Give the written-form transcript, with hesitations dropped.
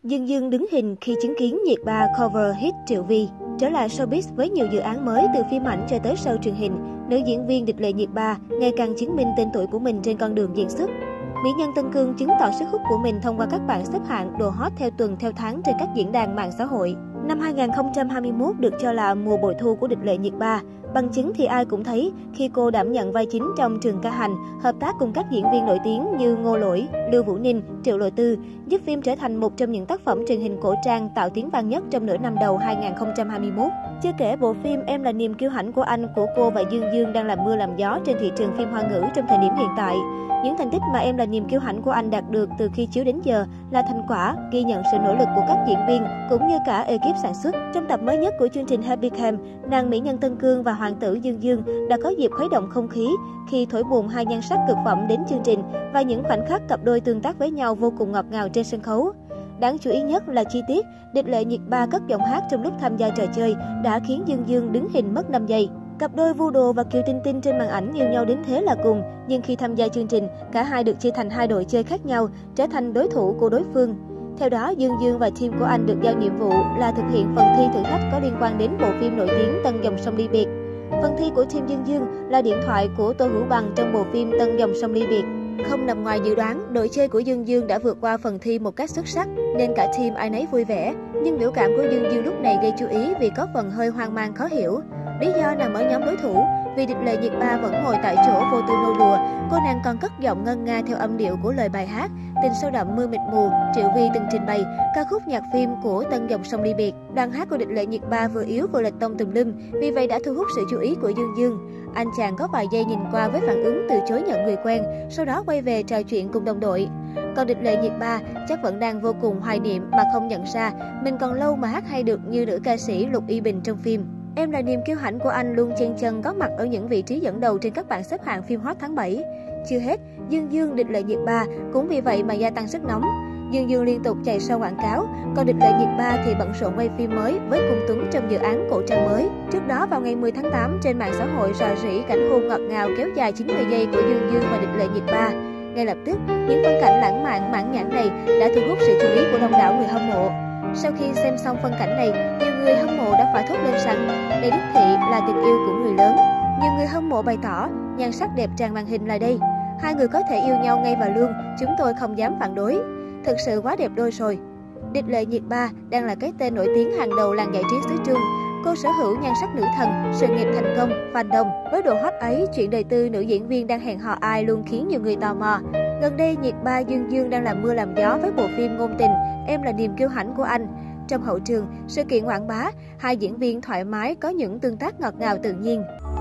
Dương Dương đứng hình khi chứng kiến Nhiệt Ba cover hit Triệu Vi. Trở lại showbiz với nhiều dự án mới từ phim ảnh cho tới show truyền hình, nữ diễn viên Địch Lệ Nhiệt Ba ngày càng chứng minh tên tuổi của mình trên con đường diễn xuất. Mỹ nhân Tân Cương chứng tỏ sức hút của mình thông qua các bảng xếp hạng đồ hot theo tuần theo tháng trên các diễn đàn mạng xã hội. Năm 2021 được cho là mùa bội thu của Địch Lệ Nhiệt Ba. Bằng chứng thì ai cũng thấy khi cô đảm nhận vai chính trong Trường Ca Hành, hợp tác cùng các diễn viên nổi tiếng như Ngô Lỗi, Lưu Vũ Ninh, Triệu Lộ Tư, giúp phim trở thành một trong những tác phẩm truyền hình cổ trang tạo tiếng vang nhất trong nửa năm đầu 2021. Chưa kể bộ phim Em là niềm kiêu hãnh của anh của cô và Dương Dương đang làm mưa làm gió trên thị trường phim Hoa ngữ trong thời điểm hiện tại. Những thành tích mà Em là niềm kiêu hãnh của anh đạt được từ khi chiếu đến giờ là thành quả ghi nhận sự nỗ lực của các diễn viên cũng như cả ekip sản xuất. Trong tập mới nhất của chương trình Happy Camp, nàng mỹ nhân Tân Cương và hoàng tử Dương Dương đã có dịp khuấy động không khí khi thổi bùng hai nhan sắc cực phẩm đến chương trình và những khoảnh khắc cặp đôi tương tác với nhau vô cùng ngọt ngào trên sân khấu. Đáng chú ý nhất là chi tiết Địch Lệ Nhiệt Ba cất giọng hát trong lúc tham gia trò chơi đã khiến Dương Dương đứng hình mất 5 giây. Cặp đôi Vu Đồ và Kiều Tinh Tinh trên màn ảnh yêu nhau đến thế là cùng, nhưng khi tham gia chương trình, cả hai được chia thành hai đội chơi khác nhau, trở thành đối thủ của đối phương. Theo đó, Dương Dương và team của anh được giao nhiệm vụ là thực hiện phần thi thử thách có liên quan đến bộ phim nổi tiếng Tân Dòng Sông Ly Biệt. Phần thi của team Dương Dương là điện thoại của Tô Hữu Bằng trong bộ phim Tân Dòng Sông Ly Biệt. Không nằm ngoài dự đoán, đội chơi của Dương Dương đã vượt qua phần thi một cách xuất sắc, nên cả team ai nấy vui vẻ. Nhưng biểu cảm của Dương Dương lúc này gây chú ý vì có phần hơi hoang mang khó hiểu. Lý do nằm ở nhóm đối thủ, vì Địch Lệ Nhiệt Ba vẫn ngồi tại chỗ vô tư nô đùa, cô nàng còn cất giọng ngân nga theo âm điệu của lời bài hát Tình sâu đậm mưa mịt mù Triệu Vi từng trình bày, ca khúc nhạc phim của Tân Dòng Sông Ly Biệt. Đoạn hát của Địch Lệ Nhiệt Ba vừa yếu vừa lệch tông tùm lum, vì vậy đã thu hút sự chú ý của Dương Dương. Anh chàng có vài giây nhìn qua với phản ứng từ chối nhận người quen, sau đó quay về trò chuyện cùng đồng đội. Còn Địch Lệ Nhiệt Ba chắc vẫn đang vô cùng hoài niệm mà không nhận ra mình còn lâu mà hát hay được như nữ ca sĩ Lục Y Bình trong phim. Em là niềm kiêu hãnh của anh luôn chen chân có mặt ở những vị trí dẫn đầu trên các bảng xếp hạng phim hot tháng 7. Chưa hết, Dương Dương, Địch Lệ Nhiệt Ba cũng vì vậy mà gia tăng sức nóng. Dương Dương liên tục chạy sau quảng cáo, còn Địch Lệ Nhiệt Ba thì bận rộn quay phim mới với Cung Tuấn trong dự án cổ trang mới. Trước đó vào ngày 10 tháng 8, trên mạng xã hội rò rỉ cảnh hôn ngọt ngào kéo dài 90 giây của Dương Dương và Địch Lệ Nhiệt Ba. Ngay lập tức, những phân cảnh lãng mạn mãn nhãn này đã thu hút sự chú ý của đông đảo người hâm mộ. Sau khi xem xong phân cảnh này, nhiều người hâm mộ đã phải thốt lên rằng đây đích thị là tình yêu của người lớn. Nhiều người hâm mộ bày tỏ, nhan sắc đẹp tràn màn hình là đây. Hai người có thể yêu nhau ngay và luôn, chúng tôi không dám phản đối. Thực sự quá đẹp đôi rồi. Địch Lệ Nhiệt Ba đang là cái tên nổi tiếng hàng đầu làng giải trí xứ Trung. Cô sở hữu nhan sắc nữ thần, sự nghiệp thành công, fandom đông. Với độ hot ấy, chuyện đời tư nữ diễn viên đang hẹn hò ai luôn khiến nhiều người tò mò. Gần đây, Nhiệt Ba Dương Dương đang làm mưa làm gió với bộ phim ngôn tình Em là niềm kiêu hãnh của anh. Trong hậu trường, sự kiện quảng bá, hai diễn viên thoải mái có những tương tác ngọt ngào tự nhiên.